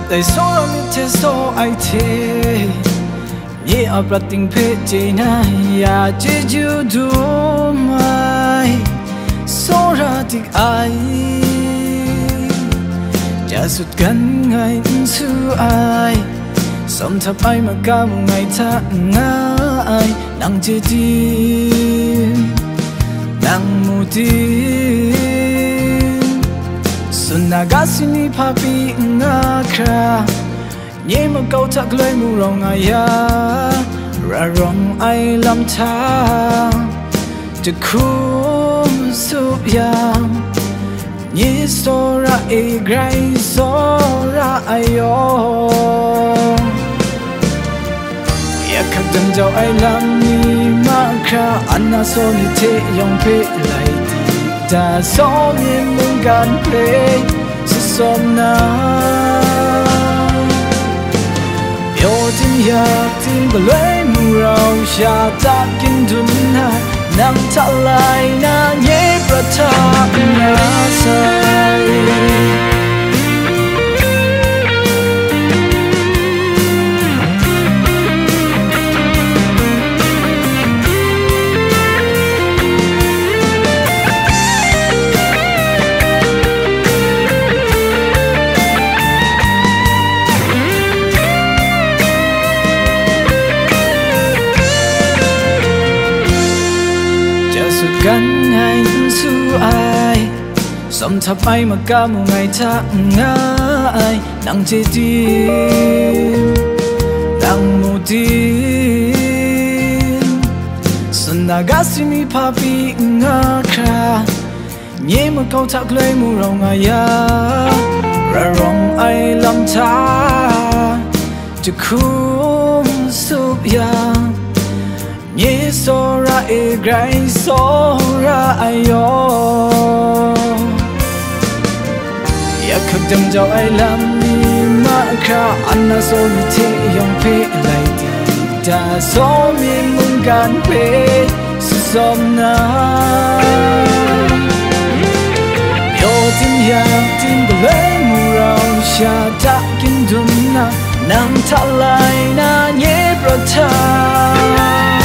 แต่โซเราไม่เทโซไอเทยี่เอาปรัดติงเพจเจน่าอยากจะอยู่ดูไหมโซราติกไอจะสุดกันไงสู้ไอสมทับไอมากามุไงท่าง่ายนั่งเจดีนั่งมูดีสุนากาสินีพาปีงาคราเย่มาเกาทักเลยมูเราไงยาระรองไอลำทางจะคุมสุบยามยี่โซระเอไกรโซระไอยองอยากขัดดังเจ้าไอลำนี้มาคราอันน่าโซนิเทยองเพไลดีจะโซมีมึงกันเพลสุดสมนาโยจินอยากทิ้งก็เลยมูเราชาตากินดุนนานั่งทลายนาเย่ประทับนาใสกันไงสู้ไอสมทับไอมากามุไงท่าง่ายนั่งเจดีนั่งมูดีสนากาสินีพาปีงาคราเย่มาเกาทักเลยมูเราไงยาระรองไอลำทาจะคุมสุบยายี่โซระเอไกรโซระไอยองอยากขับดังเจ้าไอลำนี้มาคราอันน่าโซมีเทยองเพไลดีจะโซมีมึงกันเพสุดสมนาโยจินอยากทิ้งก็เลยมูเราชาตะกินดุนนานั่งทลายนาเย่ประทับ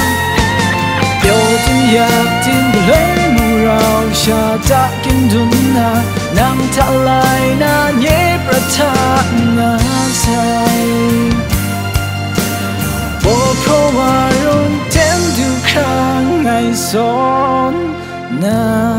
อยากทิ้งก็เลยมูเราชาตะกินดุนนานั่งทลายนาเย่ประทับนาใสโอ้เพราะว่ารุนเต็มดูครั้งไงสอนนา